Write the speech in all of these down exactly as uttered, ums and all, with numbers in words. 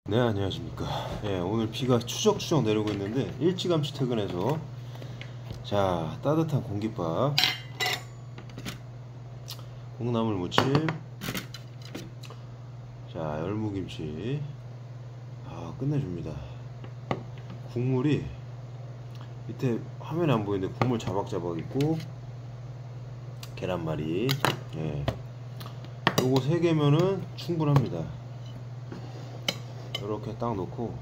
네, 안녕하십니까. 예, 오늘 비가 추적추적 내리고 있는데 일찌감치 퇴근해서 자, 따뜻한 공깃밥, 콩나물 무침, 자, 열무김치. 아, 끝내줍니다. 국물이 밑에 화면에 안 보이는데 국물 자박자박 있고, 계란말이. 예, 요거 세 개면은 충분합니다. 이렇게 딱 놓고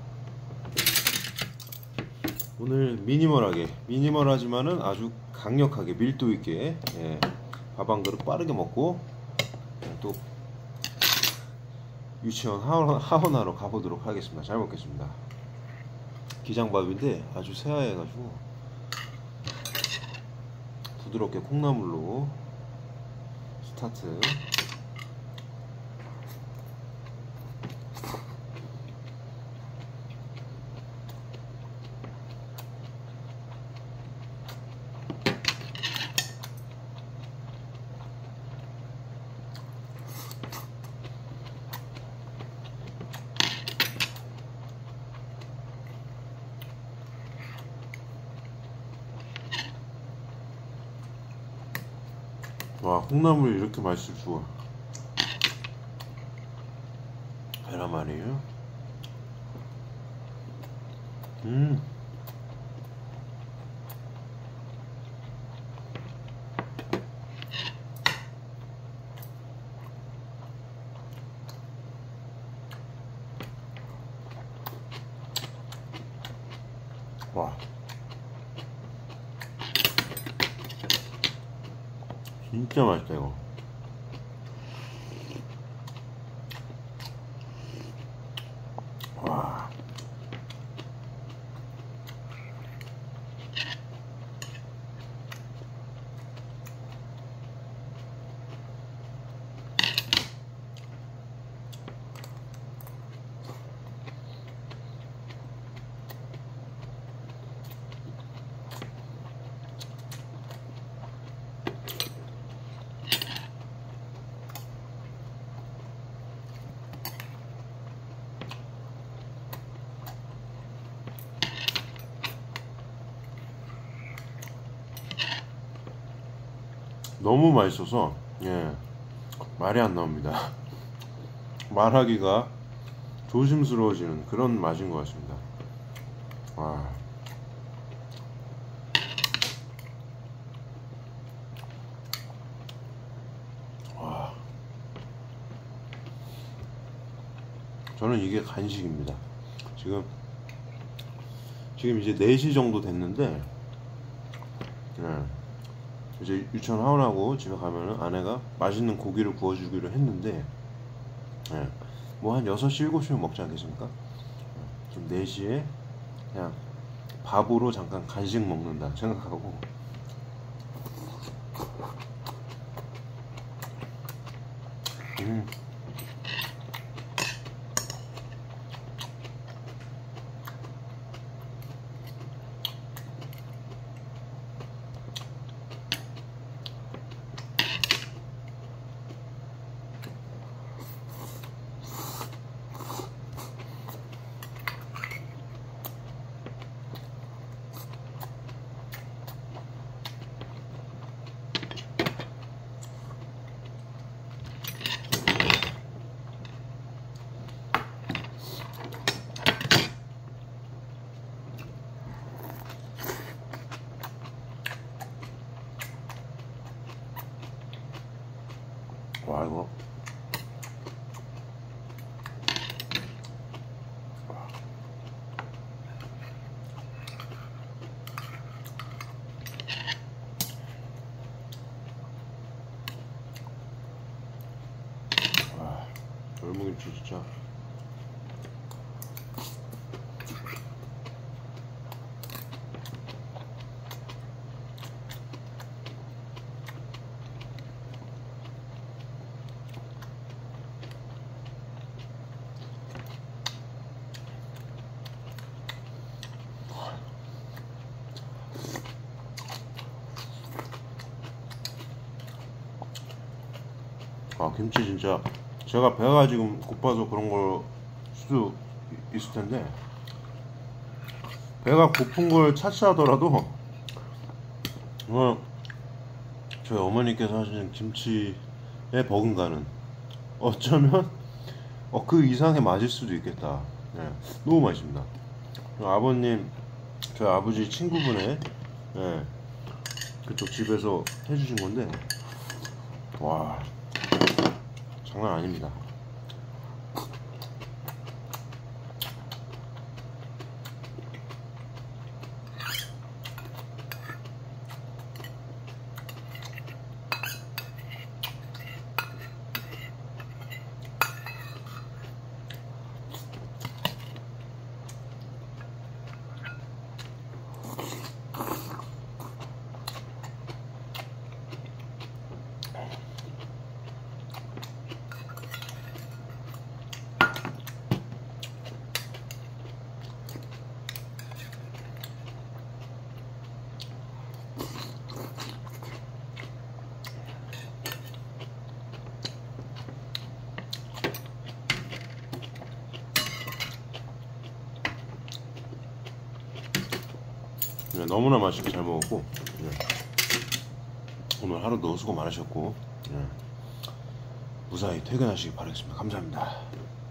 오늘 미니멀하게, 미니멀하지만은 아주 강력하게 밀도 있게, 예, 밥 한 그릇 빠르게 먹고 또 유치원 하원, 하원하러 가보도록 하겠습니다. 잘 먹겠습니다. 기장밥인데 아주 새하얘가지고 부드럽게 콩나물로 스타트. 와, 콩나물이 이렇게 맛있을 수가. 계란말이에요. 음. 와, 진짜 맛있다 이거. 와, 너무 맛있어서, 예, 말이 안 나옵니다. 말하기가 조심스러워지는 그런 맛인 것 같습니다. 와, 와, 저는 이게 간식입니다. 지금 지금 이제 네 시 정도 됐는데, 예, 이제 유치원 하원하고 집에 가면은 아내가 맛있는 고기를 구워주기로 했는데, 예, 뭐 한 여섯 시, 일곱 시면 먹지 않겠습니까? 지금 네 시에 그냥 밥으로 잠깐 간식 먹는다 생각하고. 음. 와, 이거 열무김치 진짜. 아, 김치 진짜 제가 배가 지금 고파서 그런 걸 수도 있을 텐데 배가 고픈 걸 차치하더라도 어, 저희 어머니께서 하시는 김치에 버금가는 어쩌면 어, 그 이상에 맞을 수도 있겠다. 네, 너무 맛있습니다. 아버님, 저희 아버지 친구분의 네, 그쪽 집에서 해주신 건데 와 장난 아닙니다. 네, 너무나 맛있게 잘 먹었고 네. 오늘 하루도 수고 많으셨고 네. 무사히 퇴근하시기 바라겠습니다. 감사합니다.